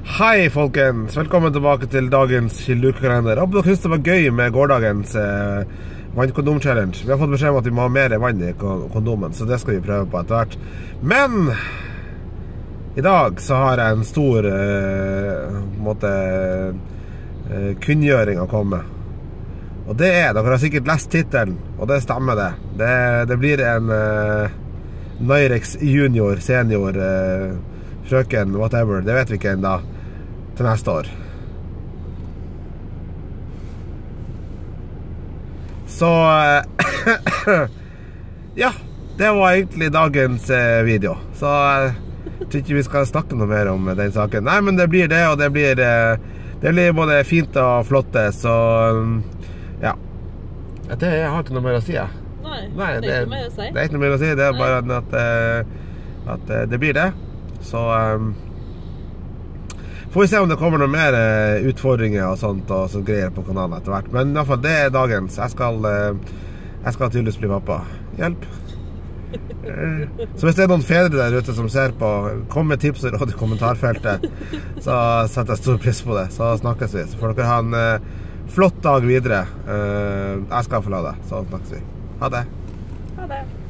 Hei folkens, velkommen tilbake til dagens Kildelukekalender. Håper dere synes det var gøy med gårdagens vannkondom-challenge. Vi har fått beskjed om at vi må ha mer vann i kondomen, så det skal vi prøve på etter hvert. Men i dag så har jeg en stor kunngjøring å komme. Og det er, dere har sikkert lest titelen, og det stemmer det. Det blir en Nyrex junior, senior, frøken, whatever, det vet vi ikke enda, til neste år. Så, ja, det var egentlig dagens video. Så jeg tror ikke vi skal snakke noe mer om den saken. Nei, men det blir det, og det blir både fint og flott, så ja. Jeg har ikke noe mer å si, jeg. Nei, det er ikke noe mer å si. Det er ikke noe mer å si, det er bare at det blir det. Så får vi se om det kommer noen mer utfordringer og sånt og så greier på kanalen etter hvert. Men i hvert fall, det er dagens. Jeg skal tydeligvis bli pappa. Hjelp. Så hvis det er noen fedre der ute som ser på, kom med tips og råd i kommentarfeltet, så setter jeg stor pris på det. Så snakkes vi. Så får dere ha en flott dag videre. Jeg skal forlate, så snakkes vi. Ha det. Ha det.